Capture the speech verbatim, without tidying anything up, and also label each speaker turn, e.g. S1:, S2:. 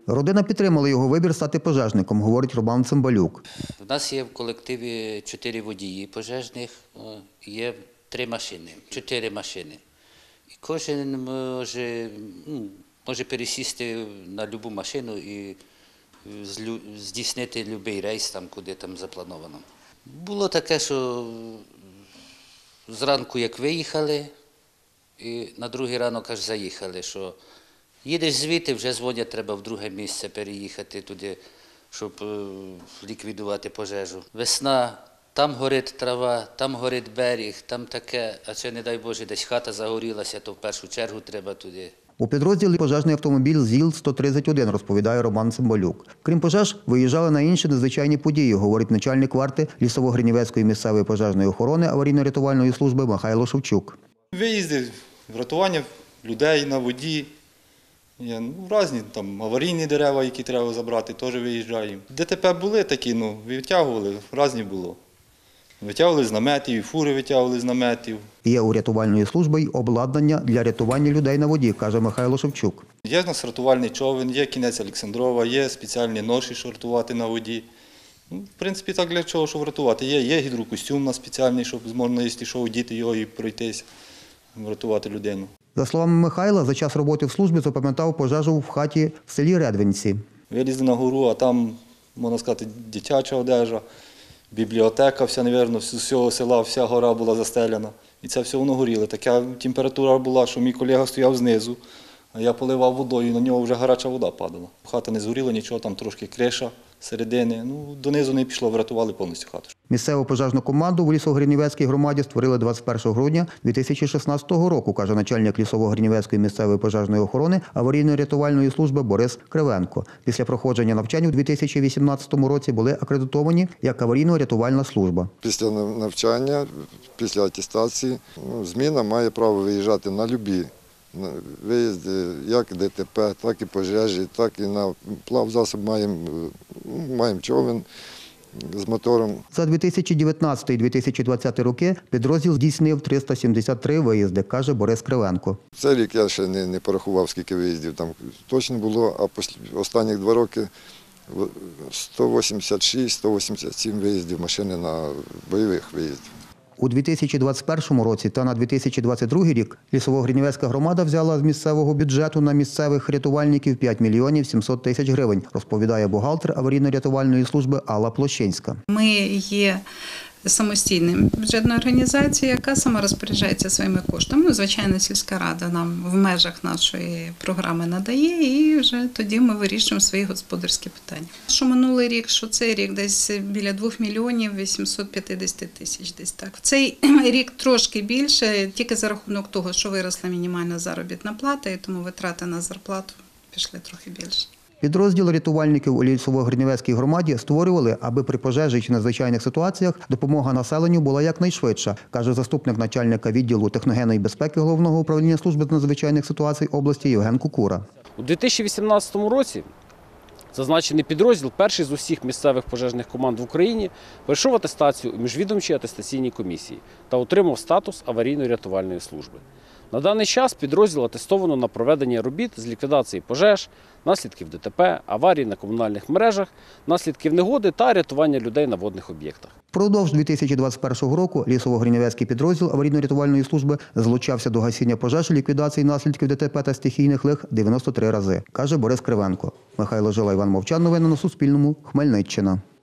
S1: Родина підтримала його вибір стати пожежником, говорить Роман Цимбалюк.
S2: У нас є в колективі чотири водії пожежних, є три машини, чотири машини. І кожен може, ну, може пересісти на будь-яку машину і здійснити будь-який рейс, там, куди там заплановано. Було таке, що зранку як виїхали, і на другий ранок аж заїхали, що їдеш звідти, вже дзвонять, треба в друге місце переїхати туди, щоб ліквідувати пожежу. Весна, там горить трава, там горить берег, там таке, а це, не дай Боже, десь хата загорілася, то в першу чергу треба туди.
S1: У підрозділі пожежний автомобіль ЗІЛ сто тридцять один, розповідає Роман Цимбалюк. Крім пожеж, виїжджали на інші надзвичайні події, говорить начальник варти Лісово-Гринівецької місцевої пожежної охорони аварійно-рятувальної служби Михайло Шевчук.
S3: Виїзди, врятування людей на воді, є, ну, різні там аварійні дерева, які треба забрати, теж виїжджаємо. ДТП були такі, ну, витягували, різні було. Витягували з наметів, і фури витягували з наметів.
S1: Є у рятувальної служби й обладнання для рятування людей на воді, каже Михайло Шевчук.
S3: Є в нас рятувальний човен, є кінець Олександрова, є спеціальні ноші, що рятувати на воді. Ну, в принципі, так для чого, щоб рятувати. Є, є гідрокостюм у нас спеціальний, щоб можна, якщо що, одіти його і пройтись, рятувати людину.
S1: За словами Михайла, за час роботи в службі запам'ятав пожежу в хаті в селі Редвинці.
S3: Вилізли на гору, а там, можна сказати, дитяча одежа, бібліотека вся, мабуть, з усього села, вся гора була застеляна. І це все воно горіло. Така температура була, що мій колега стояв знизу, а я поливав водою, і на нього вже гаряча вода падала. Хата не згоріла, нічого, там трошки криша середини. Ну, донизу не пішло, врятували повністю хату.
S1: Місцеву пожежну команду в Лісово-Гринівецькій громаді створили двадцять першого грудня дві тисячі шістнадцятого року, каже начальник Лісово-Гринівецької місцевої пожежної охорони аварійно-рятувальної служби Борис Кривенко. Після проходження навчань у дві тисячі вісімнадцятому році були акредитовані як аварійно-рятувальна служба.
S4: Після навчання, після атестації, ну, зміна має право виїжджати на любі виїзди, як ДТП, так і пожежі, так і на плавзасоб маємо, маємо човен з мотором.
S1: За дві тисячі дев'ятнадцятий - дві тисячі двадцятий роки підрозділ здійснив триста сімдесят три виїзди, каже Борис Кривенко.
S4: Цей рік я ще не, не порахував, скільки виїздів там точно було, а після останніх два роки сто вісімдесят шість - сто вісімдесят сім виїздів машини на бойових виїздів.
S1: У дві тисячі двадцять першому році та на дві тисячі двадцять другий рік Лісово-Гринівецька громада взяла з місцевого бюджету на місцевих рятувальників п'ять мільйонів сімсот тисяч гривень, розповідає бухгалтер аварійно-рятувальної служби Алла Площинська.
S5: Ми є самостійною бюджетною організацією, яка сама розпоряджається своїми коштами. Ну, звичайно, сільська рада нам в межах нашої програми надає, і вже тоді ми вирішуємо свої господарські питання. Що минулий рік, що цей рік, десь біля двох мільйонів вісімсот п'ятдесят тисяч. Десь так. В цей рік трошки більше, тільки за рахунок того, що виросла мінімальна заробітна плата, і тому витрати на зарплату пішли трохи більше.
S1: Підрозділ рятувальників у Лісово-Гринівецькій громаді створювали, аби при пожежі чи надзвичайних ситуаціях допомога населенню була якнайшвидша, каже заступник начальника відділу техногенної безпеки Головного управління служби з надзвичайних ситуацій області Євген Кукура.
S6: У дві тисячі вісімнадцятому році зазначений підрозділ, перший з усіх місцевих пожежних команд в Україні, пройшов атестацію у міжвідомчій атестаційній комісії та отримав статус аварійно-рятувальної служби. На даний час підрозділ атестовано на проведення робіт з ліквідації пожеж, наслідків ДТП, аварій на комунальних мережах, наслідків негоди та рятування людей на водних об'єктах.
S1: Впродовж дві тисячі двадцять першого року Лісово-Гринівецький підрозділ аварійно-рятувальної служби залучався до гасіння пожеж і ліквідації наслідків ДТП та стихійних лих дев'яносто три рази, каже Борис Кривенко. Михайло Жила, Іван Мовчан. Новини на Суспільному. Хмельниччина.